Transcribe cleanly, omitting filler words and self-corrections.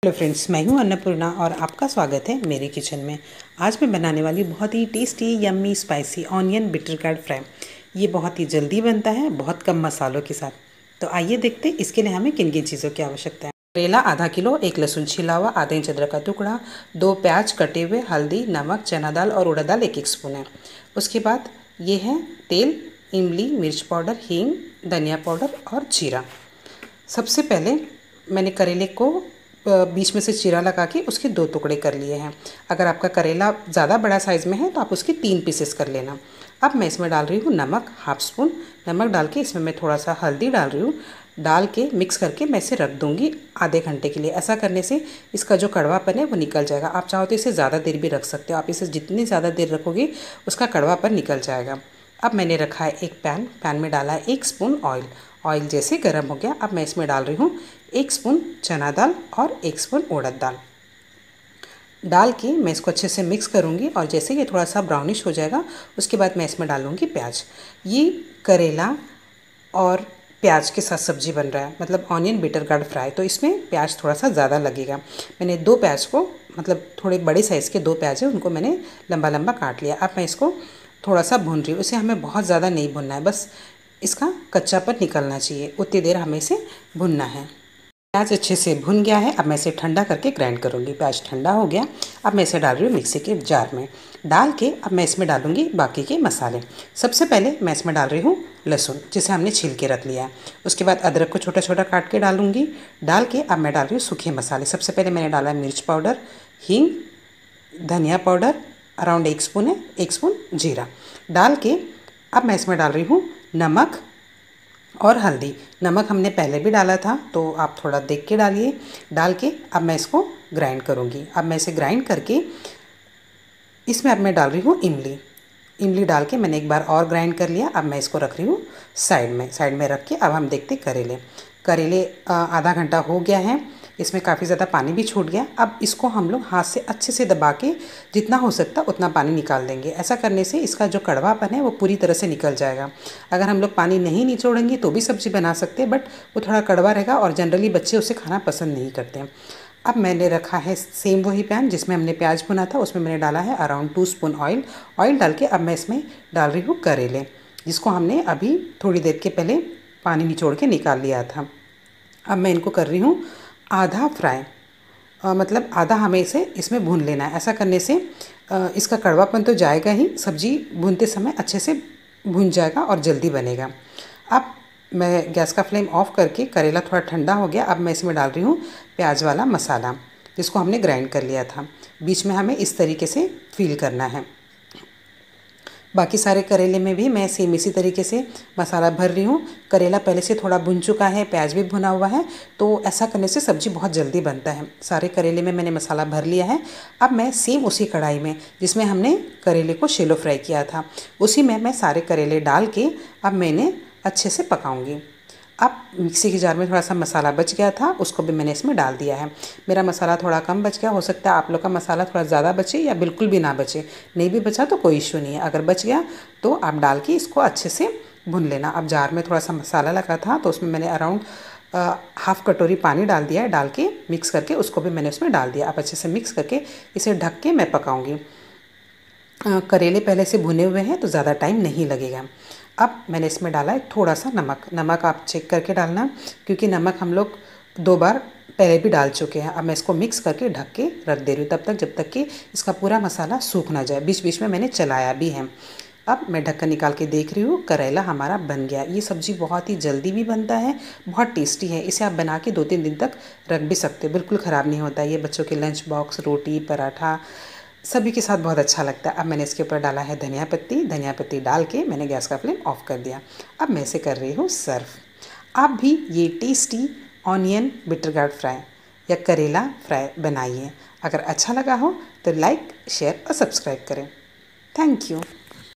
Hello friends, मैं हूं अन्नपूर्णा और आपका स्वागत है मेरे किचन में। आज मैं बनाने वाली बहुत ही tasty yummy spicy onion bitter gourd fry. ये बहुत ही जल्दी बनता है, बहुत कम मसालों के साथ। तो आइए देखते हैं इसके लिए हमें किन किन चीज़ों की आवश्यकता है। करेला आधा किलो, एक लहसुन छिला हुआ, आधा इंच अदरक का टुकड़ा, 2 प्याज कटे हुए, हल्दी, नमक, चना दाल और उड़द दाल 1-1 स्पून है। उसके बाद ये है तेल, इमली, मिर्च पाउडर, हींग, धनिया पाउडर और जीरा। सबसे पहले मैंने करेले को बीच में से चीरा लगा के उसके 2 टुकड़े कर लिए हैं। अगर आपका करेला ज़्यादा बड़ा साइज़ में है तो आप उसके 3 पीसेस कर लेना। अब मैं इसमें डाल रही हूँ नमक, हाफ स्पून नमक डाल के इसमें मैं थोड़ा सा हल्दी डाल रही हूँ। डाल के मिक्स करके मैं इसे रख दूँगी आधे घंटे के लिए। ऐसा करने से इसका जो कड़वापन है वो निकल जाएगा। आप चाहो तो इसे ज़्यादा देर भी रख सकते हो। आप इसे जितनी ज़्यादा देर रखोगे उसका कड़वापन निकल जाएगा। अब मैंने रखा है एक पैन में डाला है 1 स्पून ऑयल जैसे गर्म हो गया। अब मैं इसमें डाल रही हूँ 1 स्पून चना दाल और 1 स्पून उड़द दाल। डाल के मैं इसको अच्छे से मिक्स करूँगी और जैसे ये थोड़ा सा ब्राउनिश हो जाएगा उसके बाद मैं इसमें डालूँगी प्याज। ये करेला और प्याज के साथ सब्जी बन रहा है, मतलब ऑनियन बिटर गार्ड फ्राई, तो इसमें प्याज थोड़ा सा ज़्यादा लगेगा। मैंने 2 प्याज को, मतलब थोड़े बड़े साइज़ के 2 प्याज है, उनको मैंने लंबा लंबा काट लिया। अब मैं इसको थोड़ा सा भून रही हूँ। इसे हमें बहुत ज़्यादा नहीं भूनना है, बस इसका कच्चापन निकलना चाहिए, उतनी देर हमें इसे भुनना है। प्याज अच्छे से भुन गया है। अब मैं इसे ठंडा करके ग्राइंड करूँगी। प्याज ठंडा हो गया। अब मैं इसे डाल रही हूँ मिक्सी के जार में। डाल के अब मैं इसमें डालूँगी बाकी के मसाले। सबसे पहले मैं इसमें डाल रही हूँ लहसुन, जिसे हमने छील के रख लिया है। उसके बाद अदरक को छोटा छोटा काट के डालूँगी। डाल के अब मैं डाल रही हूँ सूखे मसाले। सबसे पहले मैंने डाला है मिर्च पाउडर, हींग, धनिया पाउडर अराउंड 1 स्पून है, 1 स्पून जीरा। डाल के अब मैं इसमें डाल रही हूँ नमक और हल्दी। नमक हमने पहले भी डाला था तो आप थोड़ा देख के डालिए। डाल के अब मैं इसको ग्राइंड करूँगी। अब मैं इसे ग्राइंड करके इसमें अब मैं डाल रही हूँ इमली डाल के मैंने एक बार और ग्राइंड कर लिया। अब मैं इसको रख रही हूँ साइड में रख के अब हम देखते करेले आधा घंटा हो गया है। इसमें काफ़ी ज़्यादा पानी भी छूट गया। अब इसको हम लोग हाथ से अच्छे से दबा के जितना हो सकता उतना पानी निकाल देंगे। ऐसा करने से इसका जो कड़वापन है वो पूरी तरह से निकल जाएगा। अगर हम लोग पानी नहीं निचोड़ेंगे तो भी सब्ज़ी बना सकते हैं, बट वो थोड़ा कड़वा रहेगा और जनरली बच्चे उसे खाना पसंद नहीं करते हैं। अब मैंने रखा है सेम वही पैन जिसमें हमने प्याज भुना था, उसमें मैंने डाला है अराउंड 2 स्पून ऑयल डाल के अब मैं इसमें डाल रही हूँ करेले, जिसको हमने अभी थोड़ी देर के पहले पानी निचोड़ के निकाल लिया था। अब मैं इनको कर रही हूँ आधा फ्राई, मतलब आधा हमें इसे इसमें भून लेना है। ऐसा करने से इसका कड़वापन तो जाएगा ही, सब्ज़ी भूनते समय अच्छे से भून जाएगा और जल्दी बनेगा। अब मैं गैस का फ्लेम ऑफ करके, करेला थोड़ा ठंडा हो गया। अब मैं इसमें डाल रही हूँ प्याज वाला मसाला, जिसको हमने ग्राइंड कर लिया था। बीच में हमें इस तरीके से फील करना है। बाकी सारे करेले में भी मैं सेम इसी तरीके से मसाला भर रही हूँ। करेला पहले से थोड़ा भुन चुका है, प्याज भी भुना हुआ है, तो ऐसा करने से सब्ज़ी बहुत जल्दी बनता है। सारे करेले में मैंने मसाला भर लिया है। अब मैं सेम उसी कढ़ाई में जिसमें हमने करेले को शैलो फ्राई किया था, उसी में मैं सारे करेले डाल के अब मैंने अच्छे से पकाऊँगी। अब मिक्सी के जार में थोड़ा सा मसाला बच गया था, उसको भी मैंने इसमें डाल दिया है। मेरा मसाला थोड़ा कम बच गया, हो सकता है आप लोग का मसाला थोड़ा ज़्यादा बचे या बिल्कुल भी ना बचे। नहीं भी बचा तो कोई इशू नहीं है, अगर बच गया तो आप डाल के इसको अच्छे से भून लेना। अब जार में थोड़ा सा मसाला लगा था तो उसमें मैंने अराउंड हाफ़ कटोरी पानी डाल दिया है। डाल के मिक्स करके उसको भी मैंने उसमें डाल दिया। अब अच्छे से मिक्स करके इसे ढक के मैं पकाऊँगी। करेले पहले से भुने हुए हैं तो ज़्यादा टाइम नहीं लगेगा। अब मैंने इसमें डाला है थोड़ा सा नमक आप चेक करके डालना, क्योंकि नमक हम लोग 2 बार पहले भी डाल चुके हैं। अब मैं इसको मिक्स करके ढक के रख दे रही हूँ तब तक जब तक कि इसका पूरा मसाला सूख ना जाए। बीच बीच में मैंने चलाया भी है। अब मैं ढक्कन निकाल के देख रही हूँ, करेला हमारा बन गया। ये सब्ज़ी बहुत ही जल्दी भी बनता है, बहुत टेस्टी है। इसे आप बना के 2-3 दिन तक रख भी सकते हो, बिल्कुल ख़राब नहीं होता। ये बच्चों के लंच बॉक्स, रोटी, पराठा सभी के साथ बहुत अच्छा लगता है। अब मैंने इसके ऊपर डाला है धनिया पत्ती डाल के मैंने गैस का फ्लेम ऑफ कर दिया। अब मैं इसे कर रही हूँ सर्व। आप भी ये tasty onion bitter gourd fry या करेला फ्राई बनाइए। अगर अच्छा लगा हो तो लाइक, शेयर और सब्सक्राइब करें। Thank you.